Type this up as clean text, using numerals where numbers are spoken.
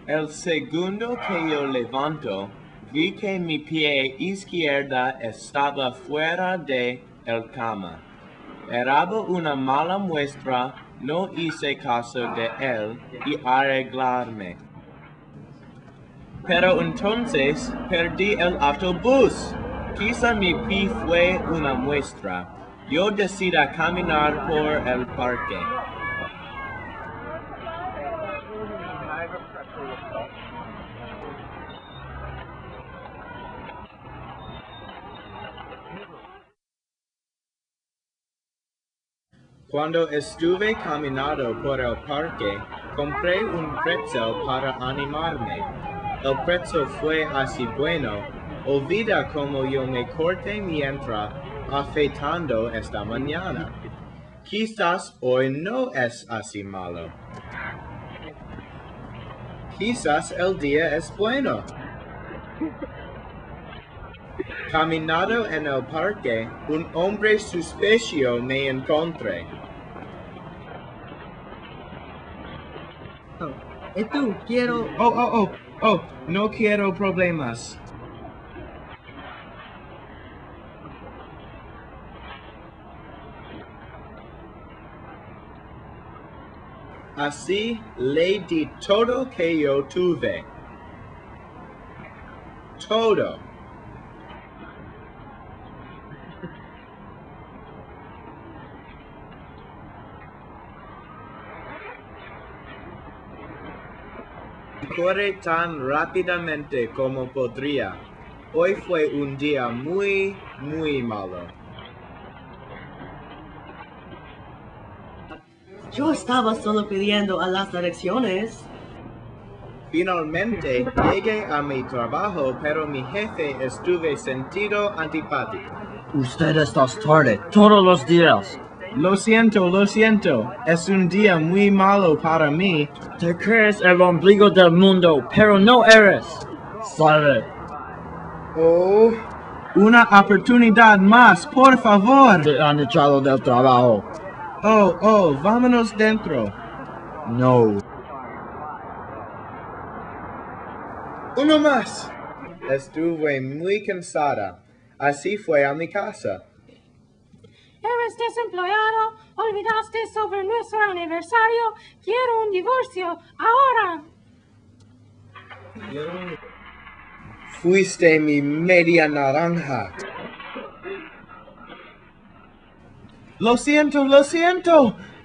El segundo que yo levanto, vi que mi pie izquierda estaba fuera de el cama. Era una mala muestra, no hice caso de él y arreglarme. Pero entonces perdí el autobús. Quizá mi pie fue una muestra. Yo decidí caminar por el parque. Cuando estuve caminando por el parque, compré un pretzel para animarme. El pretzel fue así bueno. Olvida cómo yo me corté mientras afeitando esta mañana. Quizás hoy no es así malo. Quizás el día es bueno. Caminando en el parque, un hombre suspicioso me encontré. Esto quiero... No quiero problemas. Así le di todo que yo tuve. Todo. Corre tan rápidamente como podría. Hoy fue un día muy, muy malo. Yo estaba solo pidiendo a las direcciones. Finalmente llegué a mi trabajo, pero mi jefe estuvo sentido antipático. Usted está tarde todos los días. Lo siento. Es un día muy malo para mí. Te crees el ombligo del mundo, pero no eres. Sale. Oh, una oportunidad más, por favor. Te han echado del trabajo. Vámonos dentro. No. Uno más. Estuve muy cansada. Así fue a mi casa. Eres desempleado, olvidaste sobre nuestro aniversario, quiero un divorcio, ahora. Fuiste mi media naranja. Lo siento.